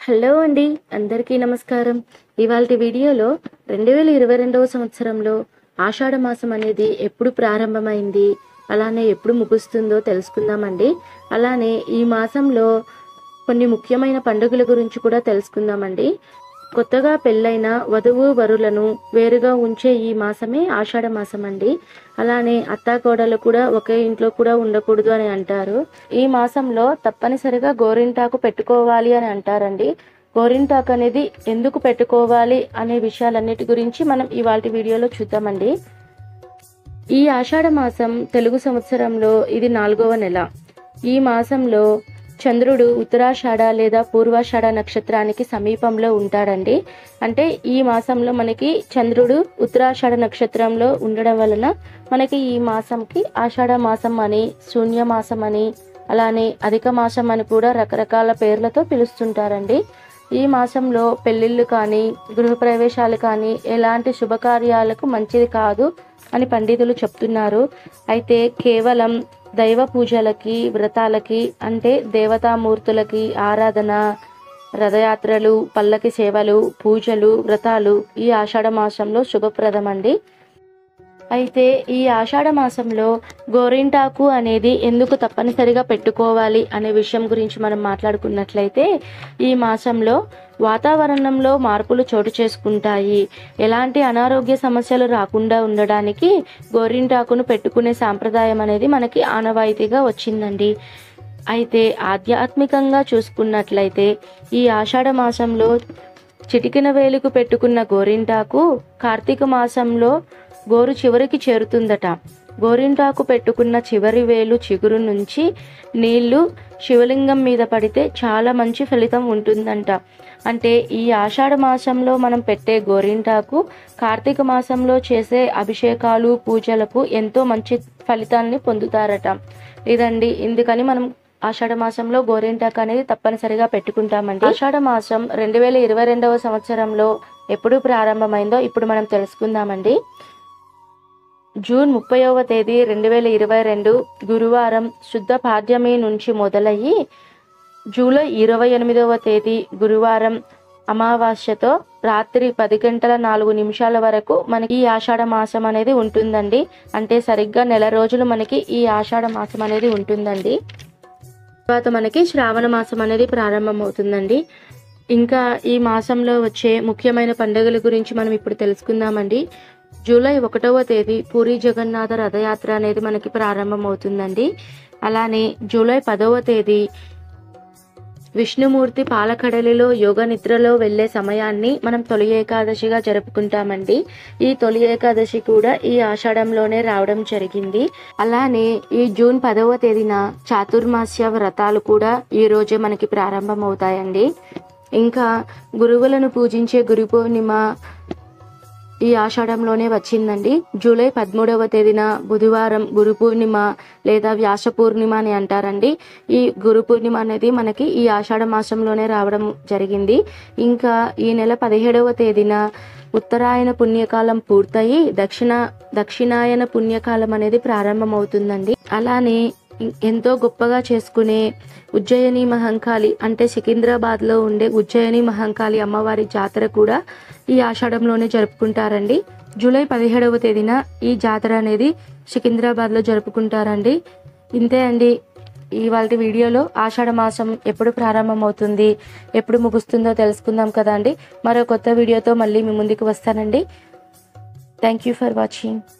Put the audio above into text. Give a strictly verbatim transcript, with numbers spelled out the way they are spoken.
Hello అండి, అందరికీ నమస్కారం. ఇవాల్టి వీడియోలో రెండు వేల ఇరవై రెండవ సంవత్సరంలో ఆషాఢ మాసం అనేది ఎప్పుడు ప్రారంభమైంది, అలానే ఎప్పుడు ముగుస్తుందో తెలుసుకుందామండి. అలానే ఈ మాసంలో కొన్ని ముఖ్యమైన పండుగల గురించి కూడా తెలుసుకుందామండి. కొత్తగా పెళ్ళైన వధువు వరులను వేరుగా ఉంచే ఈ మాసమే ఆషాఢ మాసం అండి. అలానే అత్తాకోడలు కూడా ఒకే ఇంట్లో కూడా ఉండకూడదు అని అంటారు. ఈ మాసంలో తప్పనిసరిగా గోరింటాకు పెట్టుకోవాలి అని అంటారండి. గోరింటాకు అనేది ఎందుకు పెట్టుకోవాలి అనే విషయాలన్నిటి గురించి మనం ఇవాల్టి వీడియోలో చూద్దామండి. ఈ ఆషాఢ మాసం తెలుగు సంవత్సరంలో ఇది నాలుగవ నెల. ఈ మాసంలో చంద్రుడు ఉత్తరాషాఢ లేదా పూర్వాషాఢ నక్షత్రానికి సమీపంలో ఉంటాడండి. అంటే ఈ మాసంలో మనకి చంద్రుడు ఉత్తరాషాఢ నక్షత్రంలో ఉండడం వలన మనకి ఈ మాసంకి ఆషాఢ మాసం అని, శూన్య మాసం అని, అలానే అధిక మాసం అని కూడా రకరకాల పేర్లతో పిలుస్తుంటారండి. ఈ మాసంలో పెళ్ళిళ్ళు కానీ, గృహప్రవేశాలు కానీ ఎలాంటి శుభకార్యాలకు మంచిది కాదు అని పండితులు చెప్తున్నారు. అయితే కేవలం దైవ పూజలకి, వ్రతాలకి, అంటే దేవతామూర్తులకి ఆరాధన, రథయాత్రలు, పల్లకి సేవలు, పూజలు, వ్రతాలు ఈ ఆషాఢ మాసంలో శుభప్రదమండి. అయితే ఈ ఆషాఢ మాసంలో గోరింటాకు అనేది ఎందుకు తప్పనిసరిగా పెట్టుకోవాలి అనే విషయం గురించి మనం మాట్లాడుకున్నట్లయితే, ఈ మాసంలో వాతావరణంలో మార్పులు చోటు చేసుకుంటాయి. ఎలాంటి అనారోగ్య సమస్యలు రాకుండా ఉండడానికి గోరింటాకును పెట్టుకునే సాంప్రదాయం అనేది మనకి ఆనవాయితీగా వచ్చిందండి. అయితే ఆధ్యాత్మికంగా చూసుకున్నట్లయితే ఈ ఆషాఢ మాసంలో చిటికిన వేలుకు పెట్టుకున్న గోరింటాకు కార్తీక మాసంలో గోరు చివరికి చేరుతుందట. గోరింటాకు పెట్టుకున్న చివరి వేలు చిగురు నుంచి నీళ్లు శివలింగం మీద పడితే చాలా మంచి ఫలితం ఉంటుందంట. అంటే ఈ ఆషాఢ మాసంలో మనం పెట్టే గోరింటాకు కార్తీక మాసంలో చేసే అభిషేకాలు, పూజలకు ఎంతో మంచి ఫలితాన్ని పొందుతారట. ఇదండి, ఇందుకని మనం ఆషాఢ మాసంలో గోరింటాకు అనేది తప్పనిసరిగా పెట్టుకుంటామండి. ఆషాఢ మాసం రెండు వేల ఇరవై రెండవ సంవత్సరంలో ఎప్పుడు ప్రారంభమైందో ఇప్పుడు మనం తెలుసుకుందామండి. జూన్ ముప్పైవ తేదీ రెండు వేల ఇరవై రెండు గురువారం శుద్ధ పాడ్యమి నుంచి మొదలయ్యి జూలై ఇరవై ఎనిమిదవ తేదీ గురువారం అమావాస్యతో రాత్రి పది గంటల నాలుగు నిమిషాల వరకు మనకి ఈ ఆషాఢ మాసం అనేది ఉంటుందండి. అంటే సరిగ్గా నెల రోజులు మనకి ఈ ఆషాఢ మాసం అనేది ఉంటుందండి. తర్వాత మనకి శ్రావణ మాసం అనేది ప్రారంభమవుతుందండి. ఇంకా ఈ మాసంలో వచ్చే ముఖ్యమైన పండుగల గురించి మనం ఇప్పుడు తెలుసుకుందామండి. జూలై ఒకటవ తేదీ పూరి జగన్నాథ రథయాత్ర అనేది మనకి ప్రారంభమవుతుందండి. అలానే జూలై పదవ తేదీ విష్ణుమూర్తి పాలకడలిలో యోగ నిద్రలో వెళ్లే సమయాన్ని మనం తొలి ఏకాదశిగా జరుపుకుంటామండి. ఈ తొలి ఏకాదశి కూడా ఈ ఆషాఢంలోనే రావడం జరిగింది. అలానే ఈ జూన్ పదవ తేదీన చాతుర్మాస్య వ్రతాలు కూడా ఈ రోజే మనకి ప్రారంభమవుతాయండి. ఇంకా గురువులను పూజించే గురు పౌర్ణిమ ఈ ఆషాఢంలోనే వచ్చిందండి. జూలై పదమూడవ తేదీన బుధవారం గురు పూర్ణిమ లేదా వ్యాస పూర్ణిమ అని అంటారండి. ఈ గురు పూర్ణిమ అనేది మనకి ఈ ఆషాఢ మాసంలోనే రావడం జరిగింది. ఇంకా ఈ నెల పదిహేడవ తేదీన ఉత్తరాయణ పుణ్యకాలం పూర్తయి దక్షిణ దక్షిణాయన పుణ్యకాలం అనేది ప్రారంభమవుతుందండి. అలానే ఎంతో గొప్పగా చేసుకునే ఉజ్జయిని మహంకాళి, అంటే సికింద్రాబాద్ లో ఉండే ఉజ్జయిని మహంకాళి అమ్మవారి జాతర కూడా ఈ ఆషాఢంలోనే జరుపుకుంటారండి. జూలై పదిహేడవ తేదీన ఈ జాతర అనేది సికింద్రాబాద్ లో జరుపుకుంటారండి. ఇంతే అండి, ఇవాళ వీడియోలో ఆషాఢ మాసం ఎప్పుడు ప్రారంభమవుతుంది, ఎప్పుడు ముగుస్తుందో తెలుసుకుందాం కదా అండి. మరో కొత్త వీడియోతో మళ్ళీ మీ ముందుకు వస్తానండి. Thank you for watching.